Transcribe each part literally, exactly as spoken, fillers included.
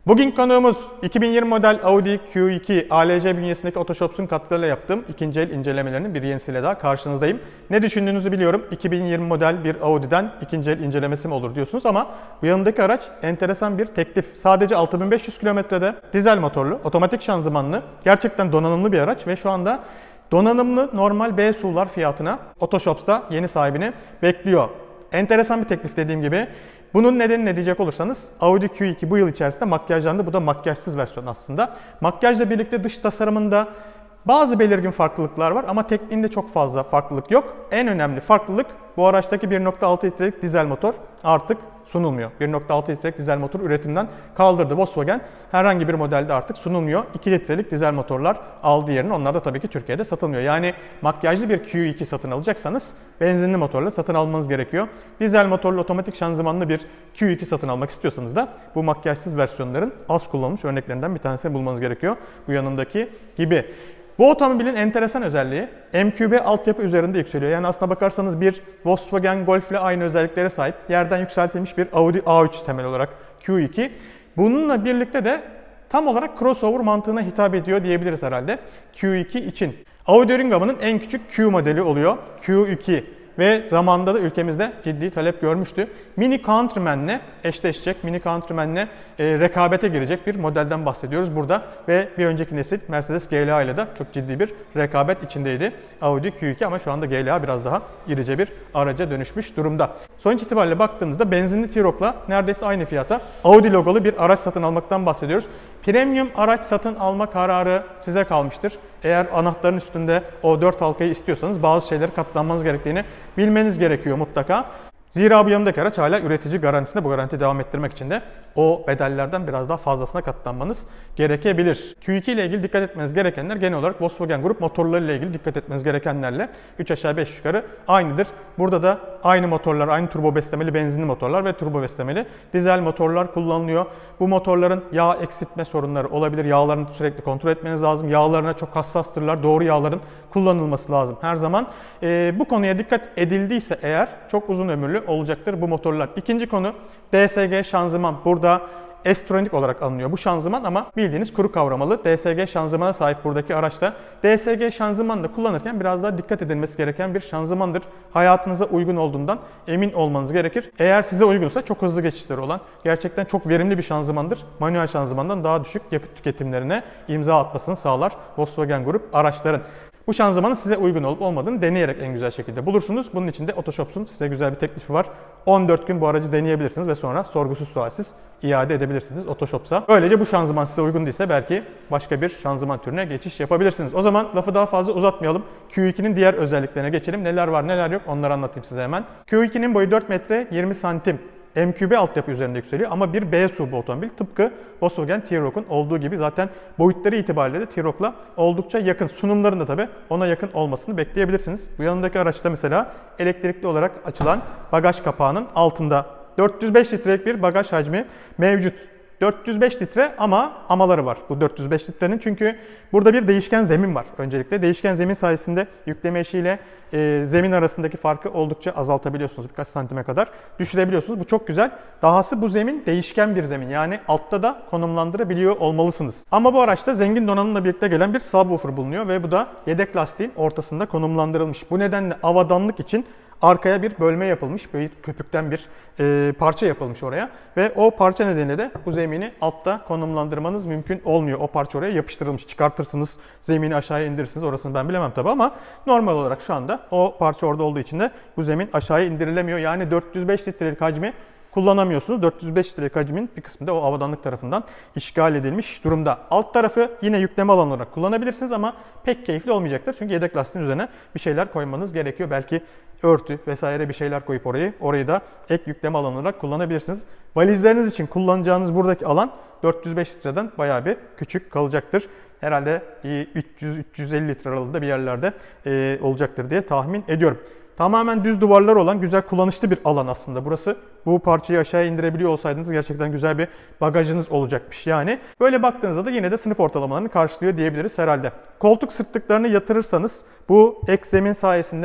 Bugün konuğumuz iki bin yirmi model Audi Q iki A L C bünyesindeki Otoshops'un katkılarıyla yaptığım ikinci el incelemelerinin bir yenisiyle daha karşınızdayım. Ne düşündüğünüzü biliyorum. iki bin yirmi model bir Audi'den ikinci el incelemesi mi olur diyorsunuz ama bu yanındaki araç enteresan bir teklif. Sadece altı bin beş yüz kilometrede dizel motorlu, otomatik şanzımanlı, gerçekten donanımlı bir araç ve şu anda donanımlı normal B S U V'lar fiyatına Otoshops'ta yeni sahibini bekliyor. Enteresan bir teklif dediğim gibi. Bunun nedeni ne diyecek olursanız Audi Q iki bu yıl içerisinde makyajlandı. Bu da makyajsız versiyon aslında. Makyajla birlikte dış tasarımında bazı belirgin farklılıklar var ama tekniğinde çok fazla farklılık yok. En önemli farklılık bu araçtaki bir nokta altı litrelik dizel motor artık sunulmuyor. bir nokta altı litrelik dizel motor üretimden kaldırdı Volkswagen. Herhangi bir modelde artık sunulmuyor. iki litrelik dizel motorlar aldı yerini. Onlar da tabii ki Türkiye'de satılmıyor. Yani makyajlı bir Q iki satın alacaksanız benzinli motorla satın almanız gerekiyor. Dizel motorlu otomatik şanzımanlı bir Q iki satın almak istiyorsanız da bu makyajsız versiyonların az kullanılmış örneklerinden bir tanesini bulmanız gerekiyor. Bu yanındaki gibi. Bu otomobilin enteresan özelliği M Q B altyapı üzerinde yükseliyor. Yani aslına bakarsanız bir Volkswagen Golf ile aynı özelliklere sahip yerden yükseltilmiş bir Audi A üç temel olarak Q iki. Bununla birlikte de tam olarak crossover mantığına hitap ediyor diyebiliriz herhalde Q iki için. Audi ürün gamının en küçük Q modeli oluyor. Q iki. Ve zamanında da ülkemizde ciddi talep görmüştü. Mini Countryman'le eşleşecek, Mini Countryman'le e, rekabete girecek bir modelden bahsediyoruz burada. Ve bir önceki nesil Mercedes G L A ile de çok ciddi bir rekabet içindeydi Audi Q iki ama şu anda G L A biraz daha irice bir araca dönüşmüş durumda. Sonuç itibariyle baktığınızda benzinli T-Roc'la neredeyse aynı fiyata Audi logolu bir araç satın almaktan bahsediyoruz. Premium araç satın alma kararı size kalmıştır. Eğer anahtarın üstünde o dört halkayı istiyorsanız bazı şeyleri katlanmanız gerektiğini bilmeniz gerekiyor mutlaka. Zira bu yanındaki araç hala üretici garantisinde. Bu garanti devam ettirmek için de o bedellerden biraz daha fazlasına katlanmanız gerekebilir. Q iki ile ilgili dikkat etmeniz gerekenler genel olarak Volkswagen Grup motorları ile ilgili dikkat etmeniz gerekenlerle üç aşağı beş yukarı aynıdır. Burada da aynı motorlar, aynı turbo beslemeli benzinli motorlar ve turbo beslemeli dizel motorlar kullanılıyor. Bu motorların yağ eksiltme sorunları olabilir. Yağlarını sürekli kontrol etmeniz lazım. Yağlarına çok hassastırlar. Doğru yağların kullanılması lazım her zaman. Ee, bu konuya dikkat edildiyse eğer çok uzun ömürlü olacaktır bu motorlar. İkinci konu D S G şanzıman. Burada S-Tronic olarak alınıyor bu şanzıman ama bildiğiniz kuru kavramalı D S G şanzımana sahip buradaki araçta. D S G şanzımanı da kullanırken biraz daha dikkat edilmesi gereken bir şanzımandır. Hayatınıza uygun olduğundan emin olmanız gerekir. Eğer size uygunsa çok hızlı geçişleri olan, gerçekten çok verimli bir şanzımandır. Manuel şanzımandan daha düşük yakıt tüketimlerine imza atmasını sağlar Volkswagen Grup araçların. Bu şanzımanın size uygun olup olmadığını deneyerek en güzel şekilde bulursunuz. Bunun için de Otoshops'un size güzel bir teklifi var. on dört gün bu aracı deneyebilirsiniz ve sonra sorgusuz sualsiz iade edebilirsiniz Otoshops'a. Böylece bu şanzıman size uygun değilse belki başka bir şanzıman türüne geçiş yapabilirsiniz. O zaman lafı daha fazla uzatmayalım. Q ikinin diğer özelliklerine geçelim. Neler var neler yok onları anlatayım size hemen. Q ikinin boyu dört metre yirmi santim. M Q B altyapı üzerinde yükseliyor ama bir B S U V bu otomobil. Tıpkı Volkswagen T-Roc'un olduğu gibi zaten boyutları itibariyle de T-Roc'la oldukça yakın. Sunumlarında tabi ona yakın olmasını bekleyebilirsiniz. Bu yanındaki araçta mesela elektrikli olarak açılan bagaj kapağının altında dört yüz beş litrelik bir bagaj hacmi mevcut. dört yüz beş litre ama amaları var bu dört yüz beş litrenin çünkü burada bir değişken zemin var. Öncelikle değişken zemin sayesinde yükleme eşiğiyle e, zemin arasındaki farkı oldukça azaltabiliyorsunuz. Birkaç santime kadar düşürebiliyorsunuz. Bu çok güzel. Dahası bu zemin değişken bir zemin. Yani altta da konumlandırabiliyor olmalısınız. Ama bu araçta zengin donanımla birlikte gelen bir subwoofer bulunuyor ve bu da yedek lastiğin ortasında konumlandırılmış. Bu nedenle avadanlık için arkaya bir bölme yapılmış, böyle köpükten bir e, parça yapılmış oraya ve o parça nedeniyle de bu zemini altta konumlandırmanız mümkün olmuyor. O parça oraya yapıştırılmış. Çıkartırsınız, zemini aşağıya indirirsiniz. Orasını ben bilemem tabii ama normal olarak şu anda o parça orada olduğu için de bu zemin aşağıya indirilemiyor. Yani dört yüz beş litrelik hacmi kullanamıyorsunuz. dört yüz beş litrelik hacmin bir kısmı da o avadanlık tarafından işgal edilmiş durumda. Alt tarafı yine yükleme alanı olarak kullanabilirsiniz ama pek keyifli olmayacaktır. Çünkü yedek lastiğin üzerine bir şeyler koymanız gerekiyor. Belki örtü vesaire bir şeyler koyup orayı, orayı da ek yükleme alanı olarak kullanabilirsiniz. Valizleriniz için kullanacağınız buradaki alan dört yüz beş litreden bayağı bir küçük kalacaktır. Herhalde üç yüz üç yüz elli litre aralığında bir yerlerde e, olacaktır diye tahmin ediyorum. Tamamen düz duvarlar olan güzel kullanışlı bir alan aslında burası. Bu parçayı aşağıya indirebiliyor olsaydınız gerçekten güzel bir bagajınız olacakmış yani. Böyle baktığınızda da yine de sınıf ortalamalarını karşılıyor diyebiliriz herhalde. Koltuk sırtlıklarını yatırırsanız bu ek zemin sayesinde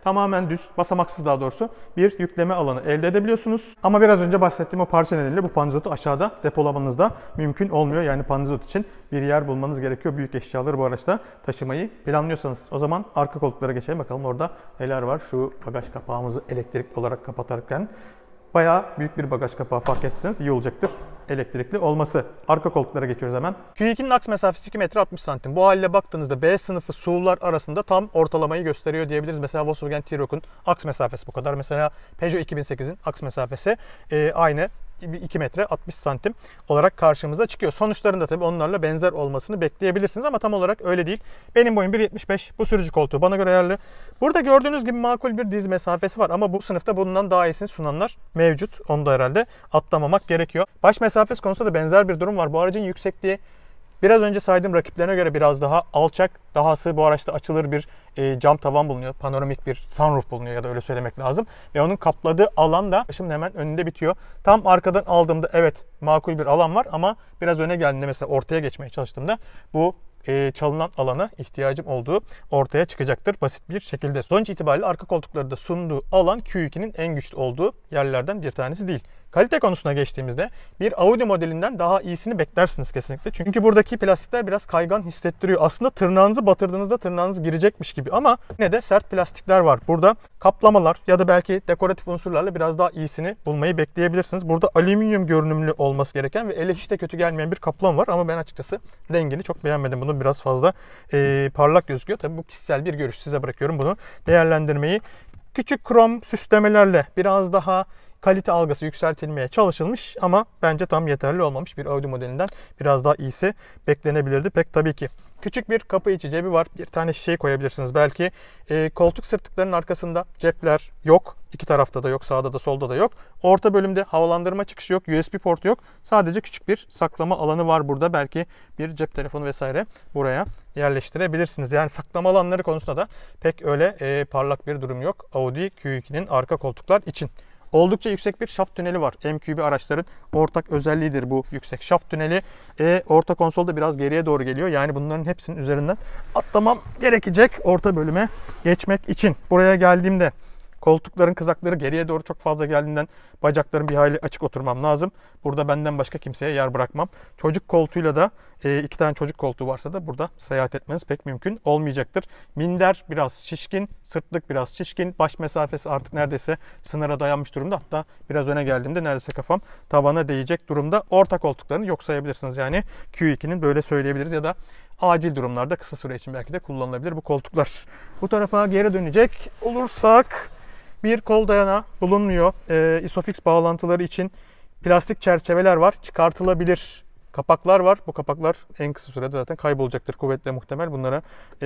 tamamen düz, basamaksız daha doğrusu bir yükleme alanı elde edebiliyorsunuz. Ama biraz önce bahsettiğim o parça nedeniyle bu pandizotu aşağıda depolamanız da mümkün olmuyor. Yani pandizot için bir yer bulmanız gerekiyor. Büyük eşyaları bu araçta taşımayı planlıyorsanız. O zaman arka koltuklara geçelim bakalım orada neler var. Şu bagaj kapağımızı elektrikli olarak kapatarken bayağı büyük bir bagaj kapağı fark etseniz iyi olacaktır elektrikli olması. Arka koltuklara geçiyoruz hemen. Q iki'nin aks mesafesi iki metre altmış santim. Bu haliyle baktığınızda B sınıfı S U V'lar arasında tam ortalamayı gösteriyor diyebiliriz. Mesela Volkswagen T-Roc'un aks mesafesi bu kadar. Mesela Peugeot iki bin sekiz'in aks mesafesi e, aynı. iki metre altmış santim olarak karşımıza çıkıyor. Sonuçlarında tabii onlarla benzer olmasını bekleyebilirsiniz ama tam olarak öyle değil. Benim boyum bir yetmiş beş. Bu sürücü koltuğu bana göre ayarlı. Burada gördüğünüz gibi makul bir diz mesafesi var ama bu sınıfta bundan daha iyisini sunanlar mevcut. Onu da herhalde atlamamak gerekiyor. Baş mesafesi konusunda da benzer bir durum var. Bu aracın yüksekliği biraz önce saydığım rakiplerine göre biraz daha alçak. Dahası bu araçta açılır bir e, cam tavan bulunuyor. Panoramik bir sunroof bulunuyor ya da öyle söylemek lazım. Ve onun kapladığı alan da başımın hemen önünde bitiyor. Tam arkadan aldığımda evet makul bir alan var ama biraz öne geldiğinde mesela ortaya geçmeye çalıştığımda bu e, çalınan alana ihtiyacım olduğu ortaya çıkacaktır basit bir şekilde. Sonuç itibariyle arka koltuklarda sunduğu alan Q iki'nin en güçlü olduğu yerlerden bir tanesi değil. Kalite konusuna geçtiğimizde bir Audi modelinden daha iyisini beklersiniz kesinlikle. Çünkü buradaki plastikler biraz kaygan hissettiriyor. Aslında tırnağınızı batırdığınızda tırnağınız girecekmiş gibi ama yine de sert plastikler var. Burada kaplamalar ya da belki dekoratif unsurlarla biraz daha iyisini bulmayı bekleyebilirsiniz. Burada alüminyum görünümlü olması gereken ve ele hiç de kötü gelmeyen bir kaplama var ama ben açıkçası rengini çok beğenmedim. Bunu biraz fazla e, parlak gözüküyor. Tabii bu kişisel bir görüş. Size bırakıyorum bunu değerlendirmeyi. Küçük krom süslemelerle biraz daha kalite algısı yükseltilmeye çalışılmış ama bence tam yeterli olmamış. Bir Audi modelinden biraz daha iyisi beklenebilirdi pek tabii ki. Küçük bir kapı içi cebi var. Bir tane şişeyi koyabilirsiniz belki. E, koltuk sırtlıklarının arkasında cepler yok. İki tarafta da yok. Sağda da solda da yok. Orta bölümde havalandırma çıkışı yok. U S B portu yok. Sadece küçük bir saklama alanı var burada. Belki bir cep telefonu vesaire buraya yerleştirebilirsiniz. Yani saklama alanları konusunda da pek öyle e, parlak bir durum yok Audi Q iki'nin arka koltuklar için. Oldukça yüksek bir şaft tüneli var. M Q B araçların ortak özelliğidir bu yüksek şaft tüneli. E, orta konsolda biraz geriye doğru geliyor. Yani bunların hepsinin üzerinden atlamam gerekecek orta bölüme geçmek için. Buraya geldiğimde koltukların kızakları geriye doğru çok fazla geldiğinden bacaklarım bir hayli açık oturmam lazım. Burada benden başka kimseye yer bırakmam. Çocuk koltuğuyla da e, iki tane çocuk koltuğu varsa da burada seyahat etmeniz pek mümkün olmayacaktır. Minder biraz şişkin, sırtlık biraz şişkin. Baş mesafesi artık neredeyse sınıra dayanmış durumda. Hatta biraz öne geldiğimde neredeyse kafam tavana değecek durumda. Orta koltuklarını yok sayabilirsiniz. Yani Q iki'nin böyle söyleyebiliriz ya da acil durumlarda kısa süre için belki de kullanılabilir bu koltuklar. Bu tarafa geri dönecek olursak bir kol dayanağı bulunmuyor. E, Isofix bağlantıları için plastik çerçeveler var. Çıkartılabilir kapaklar var. Bu kapaklar en kısa sürede zaten kaybolacaktır. Kuvvetle muhtemel. Bunlara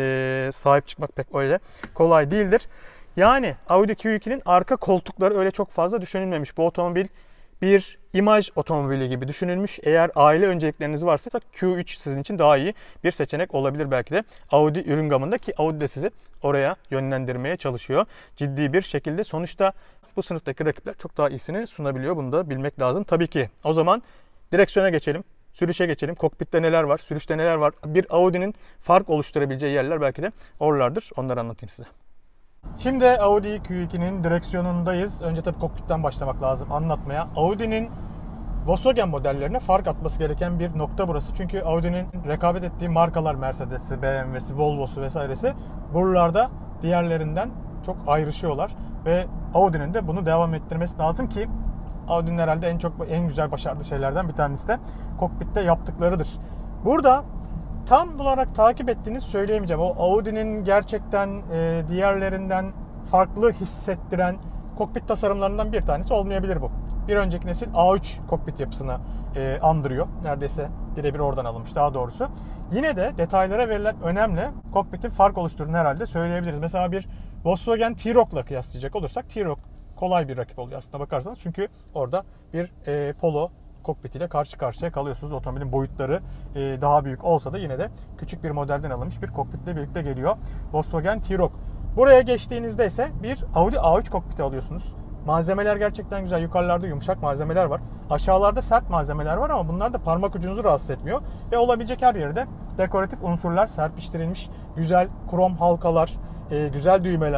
e, sahip çıkmak pek öyle kolay değildir. Yani Audi Q iki'nin arka koltukları öyle çok fazla düşünülmemiş. Bu otomobil bir imaj otomobili gibi düşünülmüş. Eğer aile öncelikleriniz varsa Q üç sizin için daha iyi bir seçenek olabilir belki de Audi ürün gamında ki Audi de sizi oraya yönlendirmeye çalışıyor. Ciddi bir şekilde sonuçta bu sınıftaki rakipler çok daha iyisini sunabiliyor. Bunu da bilmek lazım tabii ki. O zaman direksiyona geçelim. Sürüşe geçelim. Kokpitte neler var? Sürüşte neler var? Bir Audi'nin fark oluşturabileceği yerler belki de oralardır. Onları anlatayım size. Şimdi Audi Q iki'nin direksiyonundayız. Önce tabii kokpitten başlamak lazım anlatmaya. Audi'nin Volkswagen modellerine fark atması gereken bir nokta burası. Çünkü Audi'nin rekabet ettiği markalar Mercedes'i, B M W'si, Volvo'su vesairesi buralarda diğerlerinden çok ayrışıyorlar. Ve Audi'nin de bunu devam ettirmesi lazım ki Audi'nin herhalde en çok en güzel başardığı şeylerden bir tanesi de kokpitte yaptıklarıdır. Burada tam olarak takip ettiğinizi söyleyemeyeceğim. O Audi'nin gerçekten e, diğerlerinden farklı hissettiren kokpit tasarımlarından bir tanesi olmayabilir bu. Bir önceki nesil A üç kokpit yapısını e, andırıyor. Neredeyse birebir oradan alınmış daha doğrusu. Yine de detaylara verilen önemle kokpitin fark oluşturduğunu herhalde söyleyebiliriz. Mesela bir Volkswagen T-Roc'la kıyaslayacak olursak T-Roc kolay bir rakip oluyor aslında bakarsanız. Çünkü orada bir e, Polo kokpit ile karşı karşıya kalıyorsunuz. Otomobilin boyutları e, daha büyük olsa da yine de küçük bir modelden alınmış bir kokpitle birlikte geliyor Volkswagen T-Roc. Buraya geçtiğinizde ise bir Audi A üç kokpiti alıyorsunuz. Malzemeler gerçekten güzel. Yukarılarda yumuşak malzemeler var. Aşağılarda sert malzemeler var ama bunlar da parmak ucunuzu rahatsız etmiyor. Ve olabilecek her yerde dekoratif unsurlar serpiştirilmiş. Güzel krom halkalar, e, güzel düğmeler,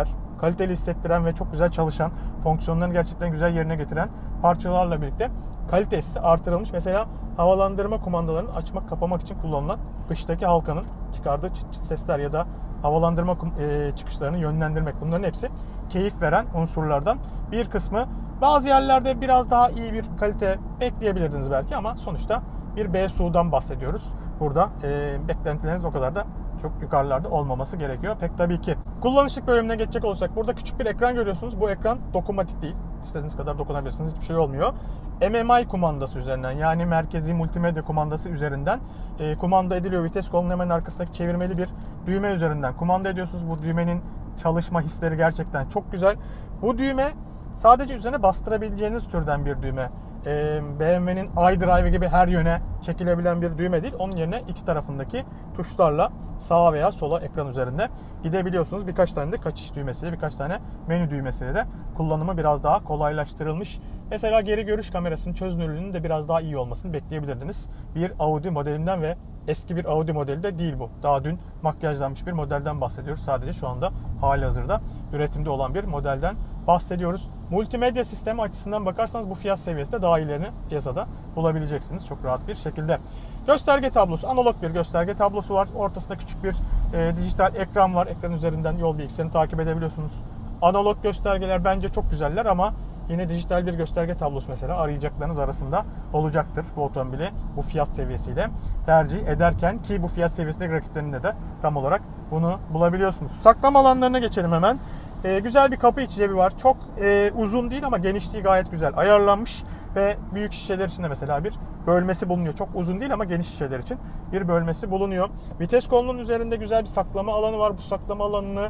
kaliteli hissettiren ve çok güzel çalışan, fonksiyonlarını gerçekten güzel yerine getiren parçalarla birlikte kalitesi artırılmış. Mesela havalandırma kumandalarını açmak kapamak için kullanılan kıştaki halkanın çıkardığı çıt çıt sesler ya da havalandırma çıkışlarını yönlendirmek, bunların hepsi keyif veren unsurlardan bir kısmı. Bazı yerlerde biraz daha iyi bir kalite bekleyebilirdiniz belki ama sonuçta bir B S U'dan bahsediyoruz. Burada e, beklentileriniz o kadar da çok yukarılarda olmaması gerekiyor. Pek tabii ki. Kullanışlık bölümüne geçecek olursak burada küçük bir ekran görüyorsunuz. Bu ekran dokunmatik değil. İstediğiniz kadar dokunabilirsiniz. Hiçbir şey olmuyor. M M I kumandası üzerinden, yani merkezi multimedya kumandası üzerinden e, kumanda ediliyor. Vites kolunun hemen arkasındaki çevirmeli bir düğme üzerinden kumanda ediyorsunuz. Bu düğmenin çalışma hisleri gerçekten çok güzel. Bu düğme sadece üzerine bastırabileceğiniz türden bir düğme. Ee, B M W'nin iDrive gibi her yöne çekilebilen bir düğme değil. Onun yerine iki tarafındaki tuşlarla sağa veya sola ekran üzerinde gidebiliyorsunuz. Birkaç tane de kaçış düğmesiyle, birkaç tane menü düğmesiyle de kullanımı biraz daha kolaylaştırılmış. Mesela geri görüş kamerasının çözünürlüğünün de biraz daha iyi olmasını bekleyebilirdiniz. Bir Audi modelinden ve eski bir Audi modeli de değil bu. Daha dün makyajlanmış bir modelden bahsediyoruz. Sadece şu anda halihazırda üretimde olan bir modelden bahsediyoruz. Multimedya sistemi açısından bakarsanız bu fiyat seviyesinde daha iyilerini piyasada bulabileceksiniz çok rahat bir şekilde. Gösterge tablosu, analog bir gösterge tablosu var. Ortasında küçük bir e, dijital ekran var. Ekran üzerinden yol bilgisayarını takip edebiliyorsunuz. Analog göstergeler bence çok güzeller ama yine dijital bir gösterge tablosu mesela arayacaklarınız arasında olacaktır bu otomobili bu fiyat seviyesiyle tercih ederken, ki bu fiyat seviyesindeki rakiplerinde de tam olarak bunu bulabiliyorsunuz. Saklama alanlarına geçelim hemen. Ee, güzel bir kapı içi cebi var. Çok e, uzun değil ama genişliği gayet güzel ayarlanmış ve büyük şişeler için de mesela bir bölmesi bulunuyor. Çok uzun değil ama geniş şişeler için bir bölmesi bulunuyor. Vites kolunun üzerinde güzel bir saklama alanı var. Bu saklama alanını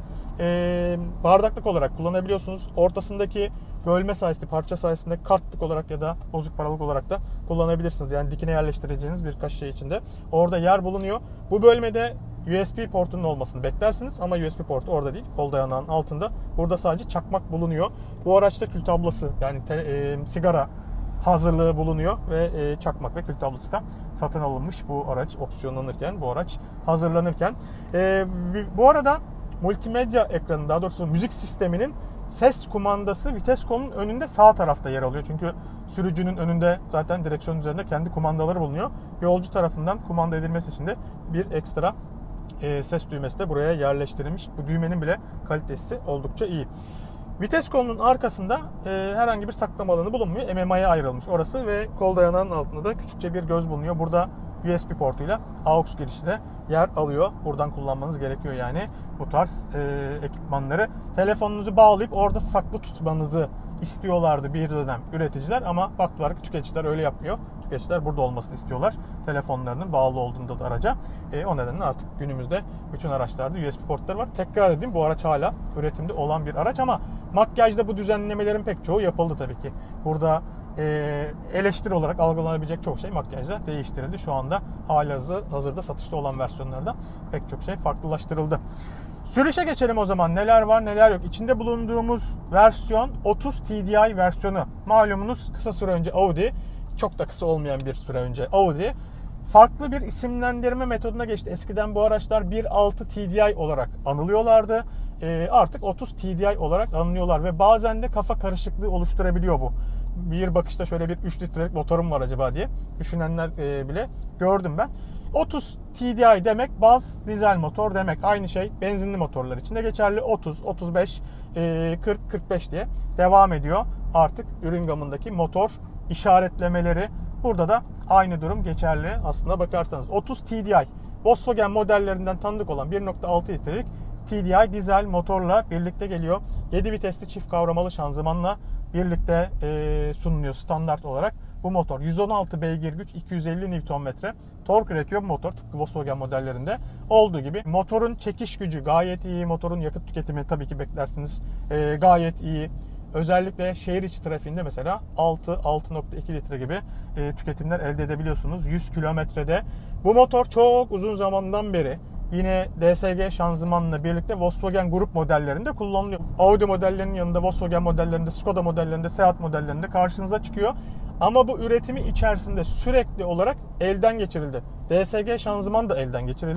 e, bardaklık olarak kullanabiliyorsunuz. Ortasındaki bölme sayesinde, parça sayesinde kartlık olarak ya da bozuk paralık olarak da kullanabilirsiniz. Yani dikine yerleştireceğiniz birkaç şey içinde orada yer bulunuyor. Bu bölmede U S B portunun olmasını beklersiniz ama U S B portu orada değil, kol dayanağının altında. Burada sadece çakmak bulunuyor. Bu araçta kül tablası, yani te, e, sigara hazırlığı bulunuyor ve e, çakmak ve kül tablası da satın alınmış bu araç opsiyonlanırken, bu araç hazırlanırken. E, bu arada multimedya ekranı, daha doğrusu müzik sisteminin ses kumandası vites kolunun önünde sağ tarafta yer alıyor. Çünkü sürücünün önünde zaten direksiyon üzerinde kendi kumandaları bulunuyor. Yolcu tarafından kumanda edilmesi için de bir ekstra e, ses düğmesi de buraya yerleştirilmiş. Bu düğmenin bile kalitesi oldukça iyi. Vites kolunun arkasında e, herhangi bir saklama alanı bulunmuyor. M M I'ye ayrılmış orası ve kol dayanağının altında da küçükçe bir göz bulunuyor. Burada U S B portuyla A U X girişi de yer alıyor. Buradan kullanmanız gerekiyor yani bu tarz e, ekipmanları. Telefonunuzu bağlayıp orada saklı tutmanızı istiyorlardı bir dönem üreticiler ama baktılar ki tüketiciler öyle yapmıyor. Tüketiciler burada olmasını istiyorlar. Telefonlarının bağlı olduğunda da araca. E, o nedenle artık günümüzde bütün araçlarda U S B portları var. Tekrar edeyim, bu araç hala üretimde olan bir araç ama makyajda bu düzenlemelerin pek çoğu yapıldı tabii ki. Burada e, eleştiri olarak algılanabilecek çok şey makyajda değiştirildi. Şu anda halihazırda satışta olan versiyonlarda pek çok şey farklılaştırıldı. Sürüşe geçelim o zaman. Neler var neler yok. İçinde bulunduğumuz versiyon otuz T D I versiyonu. Malumunuz kısa süre önce Audi, çok da kısa olmayan bir süre önce Audi farklı bir isimlendirme metoduna geçti. Eskiden bu araçlar bir nokta altı T D I olarak anılıyorlardı. E, artık otuz T D I olarak anılıyorlar ve bazen de kafa karışıklığı oluşturabiliyor bu. Bir bakışta şöyle bir üç litrelik motorum var acaba diye düşünenler e, bile gördüm ben. otuz T D I demek baz dizel motor demek. Aynı şey benzinli motorlar için de geçerli. otuz, otuz beş, kırk, kırk beş diye devam ediyor. Artık ürün gamındaki motor işaretlemeleri. Burada da aynı durum geçerli aslına bakarsanız. otuz T D I Volkswagen modellerinden tanıdık olan bir nokta altı litrelik T D I dizel motorla birlikte geliyor. yedi vitesli çift kavramalı şanzımanla birlikte e, sunuluyor standart olarak. Bu motor yüz on altı beygir güç, iki yüz elli Newton metre tork üretiyor bu motor, tıpkı Volkswagen modellerinde olduğu gibi. Motorun çekiş gücü gayet iyi, motorun yakıt tüketimi tabii ki beklersiniz e, gayet iyi. Özellikle şehir içi trafiğinde mesela altı, altı nokta iki litre gibi e, tüketimler elde edebiliyorsunuz yüz kilometrede. Bu motor çok uzun zamandan beri yine D S G şanzımanla birlikte Volkswagen grup modellerinde kullanılıyor. Audi modellerinin yanında Volkswagen modellerinde, Skoda modellerinde, Seat modellerinde karşınıza çıkıyor. Ama bu üretimi içerisinde sürekli olarak elden geçirildi. D S G şanzıman da elden geçirildi.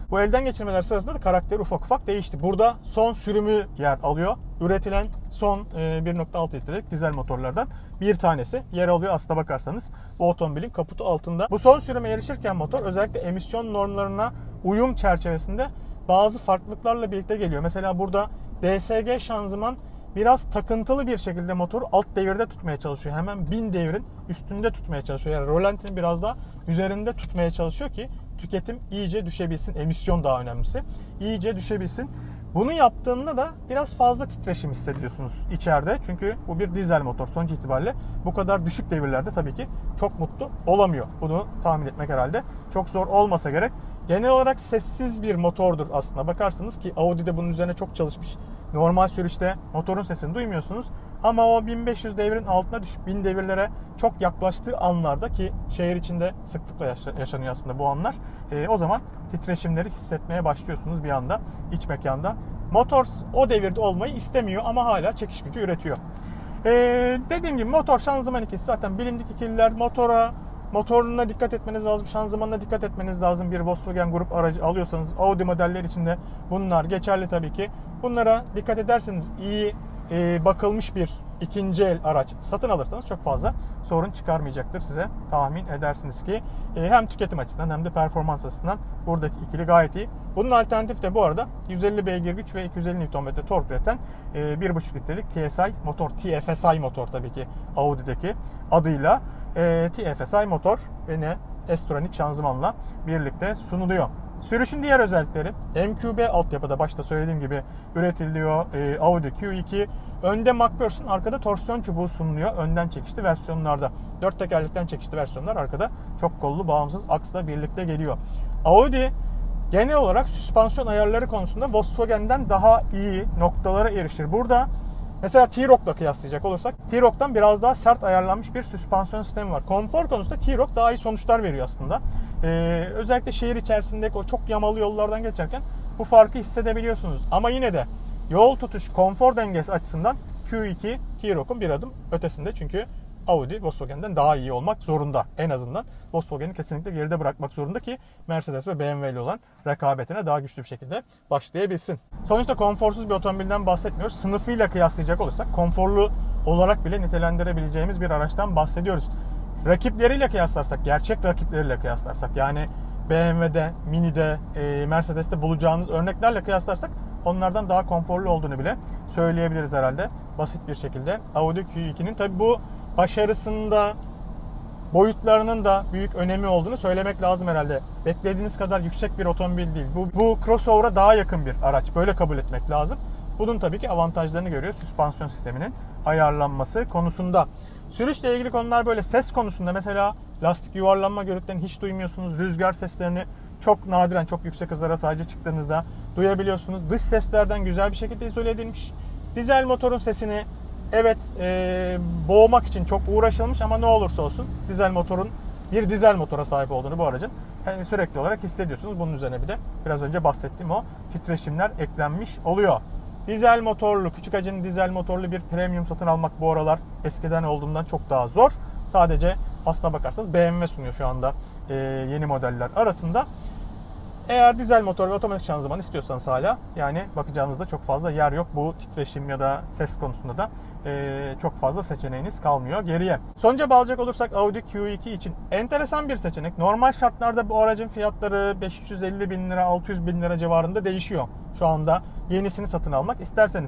Bu elden geçirmeler sırasında da karakteri ufak ufak değişti. Burada son sürümü yer alıyor. Üretilen son bir nokta altı litrelik dizel motorlardan bir tanesi yer alıyor aslına bakarsanız bu otomobilin kaputu altında. Bu son sürüme erişirken motor özellikle emisyon normlarına uyum çerçevesinde bazı farklılıklarla birlikte geliyor. Mesela burada D S G şanzıman biraz takıntılı bir şekilde motoru alt devirde tutmaya çalışıyor. Hemen bin devrin üstünde tutmaya çalışıyor. Yani rolantinin biraz daha üzerinde tutmaya çalışıyor ki tüketim iyice düşebilsin. Emisyon daha önemlisi. İyice düşebilsin. Bunu yaptığında da biraz fazla titreşim hissediyorsunuz içeride. Çünkü bu bir dizel motor. Sonuç itibariyle bu kadar düşük devirlerde tabii ki çok mutlu olamıyor. Bunu tahmin etmek herhalde çok zor olmasa gerek. Genel olarak sessiz bir motordur aslında. Bakarsanız ki Audi de bunun üzerine çok çalışmış. Normal sürüşte motorun sesini duymuyorsunuz. Ama o bin beş yüz devrin altına düşüp bin devirlere çok yaklaştığı anlarda ki şehir içinde sıklıkla yaşanıyor aslında bu anlar. E, o zaman titreşimleri hissetmeye başlıyorsunuz bir anda iç mekanda. Motor o devirde olmayı istemiyor ama hala çekiş gücü üretiyor. E, dediğim gibi motor şanzıman ikisi zaten bilindik ikililer. Motora Motoruna dikkat etmeniz lazım, şanzımanına dikkat etmeniz lazım. Bir Volkswagen Grup aracı alıyorsanız Audi modeller içinde bunlar geçerli tabii ki. Bunlara dikkat ederseniz iyi e, bakılmış bir ikinci el araç satın alırsanız çok fazla sorun çıkarmayacaktır size. Tahmin edersiniz ki e, hem tüketim açısından hem de performans açısından buradaki ikili gayet iyi. Bunun alternatifi de bu arada yüz elli beygir güç ve iki yüz elli newton metre tork üreten e, bir buçuk litrelik T S I motor, T F S I motor tabii ki Audi'deki adıyla. E, T F S I motor ve ne S-Tronic şanzımanla birlikte sunuluyor. Sürüşün diğer özellikleri M Q B altyapıda başta söylediğim gibi üretiliyor. E, Audi Q iki önde McPherson, arkada torsiyon çubuğu sunuluyor. Önden çekişli versiyonlarda. Dört tekerlekten çekişli versiyonlar arkada çok kollu bağımsız aksla birlikte geliyor. Audi genel olarak süspansiyon ayarları konusunda Volkswagen'den daha iyi noktalara erişir. Burada mesela T-Roc'la kıyaslayacak olursak T-Roc'tan biraz daha sert ayarlanmış bir süspansiyon sistemi var. Konfor konusunda T-Roc daha iyi sonuçlar veriyor aslında. Ee, özellikle şehir içerisindeki o çok yamalı yollardan geçerken bu farkı hissedebiliyorsunuz. Ama yine de yol tutuş, konfor dengesi açısından Q iki T-Roc'un bir adım ötesinde. Çünkü Audi Volkswagen'den daha iyi olmak zorunda. En azından Volkswagen'i kesinlikle geride bırakmak zorunda ki Mercedes ve B M W ile olan rekabetine daha güçlü bir şekilde başlayabilsin. Sonuçta konforsuz bir otomobilden bahsetmiyoruz. Sınıfıyla kıyaslayacak olursak konforlu olarak bile nitelendirebileceğimiz bir araçtan bahsediyoruz. Rakipleriyle kıyaslarsak, gerçek rakipleriyle kıyaslarsak yani B M W'de, Mini'de, Mercedes'te bulacağınız örneklerle kıyaslarsak onlardan daha konforlu olduğunu bile söyleyebiliriz herhalde. Basit bir şekilde Audi Q iki'nin tabi bu başarısında boyutlarının da büyük önemi olduğunu söylemek lazım herhalde. Beklediğiniz kadar yüksek bir otomobil değil. Bu, bu crossover'a daha yakın bir araç. Böyle kabul etmek lazım. Bunun tabii ki avantajlarını görüyor. Süspansiyon sisteminin ayarlanması konusunda. Sürüşle ilgili konular böyle. Ses konusunda mesela lastik yuvarlanma gürültülerini hiç duymuyorsunuz. Rüzgar seslerini çok nadiren çok yüksek hızlara sadece çıktığınızda duyabiliyorsunuz. Dış seslerden güzel bir şekilde izole edilmiş. Dizel motorun sesini evet e, boğmak için çok uğraşılmış ama ne olursa olsun dizel motorun bir dizel motora sahip olduğunu bu aracın yani sürekli olarak hissediyorsunuz. Bunun üzerine bir de biraz önce bahsettiğim o titreşimler eklenmiş oluyor. Dizel motorlu, küçük hacimli dizel motorlu bir premium satın almak bu aralar eskiden olduğundan çok daha zor. Sadece aslına bakarsanız B M W sunuyor şu anda e, yeni modeller arasında. Eğer dizel motor ve otomatik şanzıman istiyorsanız hala yani bakacağınızda çok fazla yer yok. Bu titreşim ya da ses konusunda da e, çok fazla seçeneğiniz kalmıyor geriye. Sonuca bağlayacak olursak Audi Q iki için enteresan bir seçenek. Normal şartlarda bu aracın fiyatları beş yüz elli bin lira altı yüz bin lira civarında değişiyor. Şu anda yenisini satın almak isterseniz.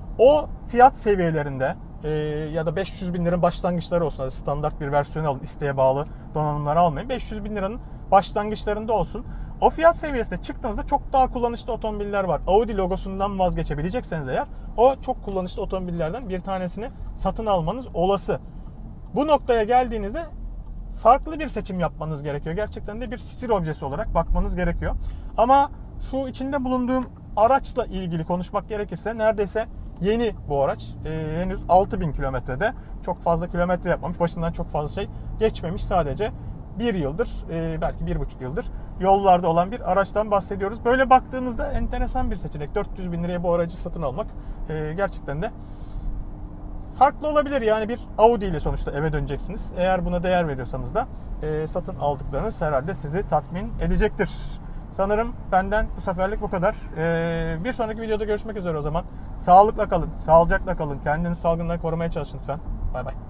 O fiyat seviyelerinde e, ya da beş yüz bin liranın başlangıçları olsun. Standart bir versiyonu alın. İsteğe bağlı donanımları almayın. beş yüz bin liranın başlangıçlarında olsun. O fiyat seviyesine çıktığınızda çok daha kullanışlı otomobiller var. Audi logosundan vazgeçebilecekseniz eğer o çok kullanışlı otomobillerden bir tanesini satın almanız olası. Bu noktaya geldiğinizde farklı bir seçim yapmanız gerekiyor. Gerçekten de bir stil objesi olarak bakmanız gerekiyor. Ama şu içinde bulunduğum araçla ilgili konuşmak gerekirse neredeyse yeni bu araç. Ee, henüz altı bin kilometrede çok fazla kilometre yapmamış. Başından çok fazla şey geçmemiş. Sadece bir yıldır e, belki bir buçuk yıldır yollarda olan bir araçtan bahsediyoruz. Böyle baktığınızda enteresan bir seçenek. dört yüz bin liraya bu aracı satın almak e, gerçekten de farklı olabilir. Yani bir Audi ile sonuçta eve döneceksiniz. Eğer buna değer veriyorsanız da e, satın aldıklarınız herhalde sizi tatmin edecektir. Sanırım benden bu seferlik bu kadar. Ee, bir sonraki videoda görüşmek üzere o zaman. Sağlıkla kalın, sağlıcakla kalın. Kendinizi salgından korumaya çalışın lütfen. Bay bay.